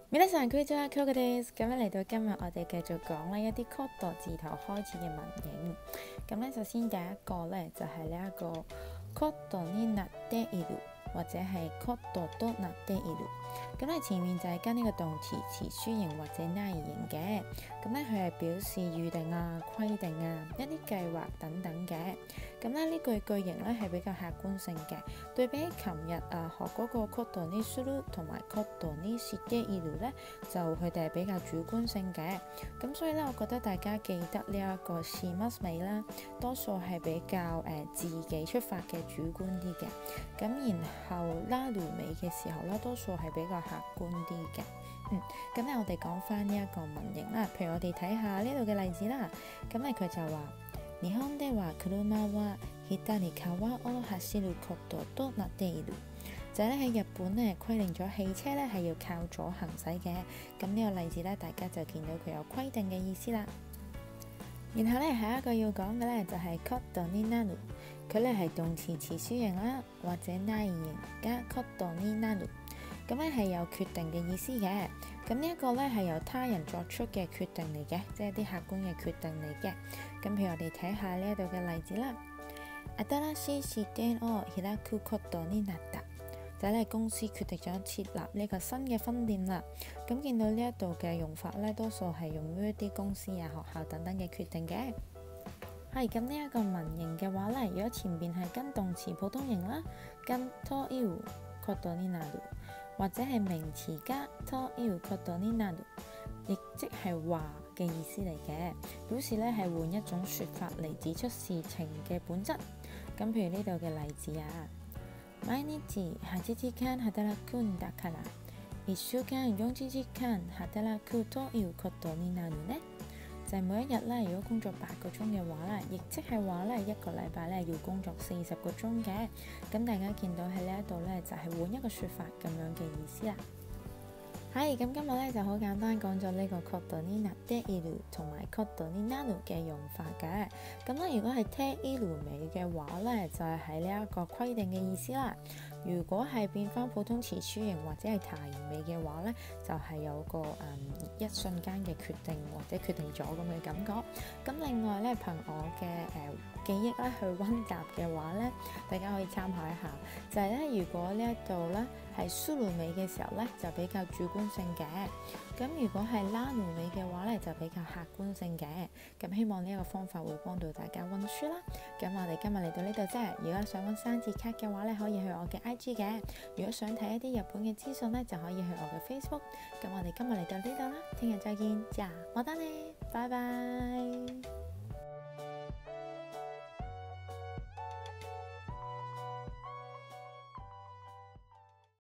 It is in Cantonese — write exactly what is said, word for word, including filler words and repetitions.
皆さんこんにちは，Cocoです。咁咧嚟到今日，我哋繼續講呢一啲 Koto 字頭開始嘅文型。咁咧，首先第一個咧就係呢一個 Koto ni natte iru，或者係 Koto to natte iru。咁咧前面就係跟呢個動詞詞書形或者拉形嘅。咁咧佢係表示預定啊、規定啊、一啲計劃等等嘅。咁咧呢句句型咧係比較客觀性嘅，對比起琴日啊學嗰個 Koto ni suru 同埋 Koto ni shite iru 咧，就佢哋係比較主觀性嘅。咁所以咧，我覺得大家記得呢一個 shimasu 尾啦，多數係比較誒、呃、自己出發嘅主觀啲嘅。咁然後 naru 尾嘅時候咧，多數係比較客觀啲嘅。嗯，咁咧我哋講翻呢一個文型啦，譬如我哋睇下呢度嘅例子啦。咁咧佢就話：日本では車は左側を走ることとなっている。就係咧喺日本咧規定咗汽車咧係要靠左行駛嘅。咁呢個例子咧，大家就見到佢有規定嘅意思啦。然後咧下一個要講嘅咧就係 Koto ni naru，佢咧係動詞詞書形啦，或者拉形加 Koto ni naru。咁咧係有決定嘅意思嘅。咁呢一個咧係由他人作出嘅決定嚟嘅，即係啲客觀嘅決定嚟嘅。咁譬如我哋睇下呢一度嘅例子啦。新しい支店を開くことになった。就係咧公司決定咗設立呢個新嘅分店啦。咁見到呢一度嘅用法咧，多數係用於一啲公司啊、學校等等嘅決定嘅。係咁呢一個文型嘅話咧，如果前邊係跟動詞普通型啦，跟 to iru koto ni naru，或者係名詞加 to iru koto ni naru，亦即係話嘅意思嚟嘅，表示咧係換一種説法嚟指出事情嘅本質。咁譬如呢度嘅例子啊。毎日はちじかん働くんだからいっしゅうかんよんじゅうじかん働くということになるね。就係每一日咧，如果工作八個鐘嘅話咧，亦即係話咧一個禮拜咧要工作四十個鐘嘅。咁大家見到喺呢一度咧，就係換一個説法咁樣嘅意思啦。係咁，今日咧就好簡單講咗呢個 Koto ni natte iru 同埋 Koto ni naru 嘅用法嘅。咁咧，如果係 te iru 尾嘅話咧，就係喺呢一個規定嘅意思啦。如果係變翻普通詞書形或者係他言尾嘅話咧，就係、是、有個誒、嗯、一瞬間嘅決定或者決定咗咁嘅感覺。咁另外咧，憑我嘅誒、呃、記憶咧去溫習嘅話咧，大家可以參考一下。就係、是、咧，如果呢一度咧係 suru 尾嘅時候咧，就比較主觀性嘅。咁如果係 naru 尾嘅話咧，就比較客觀性嘅。咁希望呢一個方法會幫到大家溫書啦。咁我哋今日嚟到呢度啫。如果想溫生字卡嘅話咧，可以去我嘅 I G 嘅。如果想睇一啲日本嘅資訊咧，就可以去我嘅 Facebook。咁我哋今日嚟到呢度啦，聽日再見，じゃあまたね，拜拜。